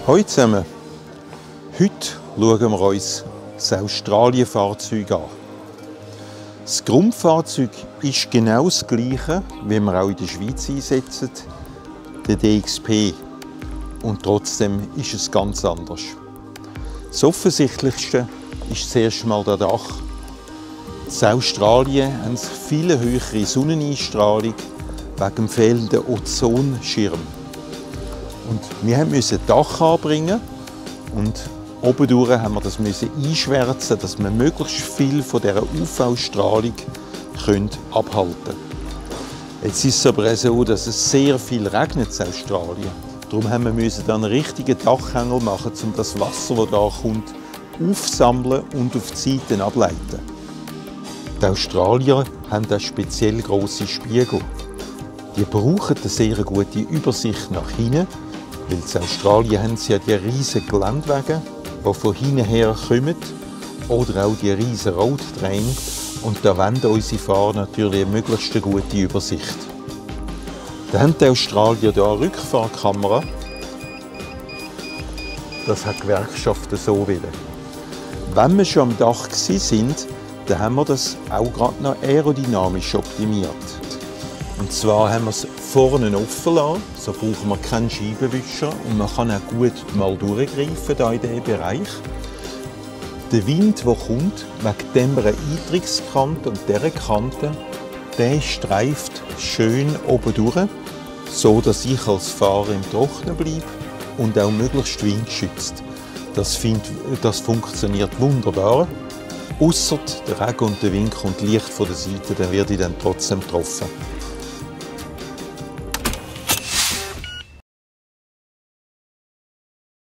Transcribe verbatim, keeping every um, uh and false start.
Hallo zusammen. Heute schauen wir uns das Australien-Fahrzeug an. Das Grundfahrzeug ist genau das gleiche, wie wir auch in der Schweiz einsetzen, der D X P. Und trotzdem ist es ganz anders. Das Offensichtlichste ist zuerst mal der Dach. In Australien haben sie viel höhere Sonneneinstrahlung wegen dem fehlenden Ozonschirm. Und wir mussten das Dach anbringen und obendurch haben wir das einschwärzen, dass wir möglichst viel von dieser U V-Strahlung abhalten können. Jetzt ist es aber auch so, dass es sehr viel regnet in Australien. Darum haben wir dann einen richtigen Dachhängel machen, um das Wasser, das hier kommt, aufsammeln und auf die Seiten ableiten. Die Australier haben da speziell grosse Spiegel. Die brauchen eine sehr gute Übersicht nach hinten, weil in Australien haben sie ja die riesigen Geländewagen, die von hinten her kommen, oder auch die riesigen Roadtrain. Und da wollen unsere Fahrer natürlich eine möglichst gute Übersicht. Da haben die Australier hier eine Rückfahrkamera. Das hat die Gewerkschaft so wollen. Wenn wir schon am Dach waren, dann haben wir das auch gerade noch aerodynamisch optimiert. Und zwar haben wir es vorne offen lassen, so brauchen wir keinen Scheibenwischer und man kann auch gut mal durchgreifen hier in diesem Bereich. Der Wind, der kommt, wegen dieser Eintrittskante und dieser Kante, der streift schön oben durch, so dass ich als Fahrer im Trocknen bleibe und auch möglichst windgeschützt. Das, find, das funktioniert wunderbar. Ausser der Regen und der Wind kommt leicht von der Seite, dann werde ich dann trotzdem getroffen.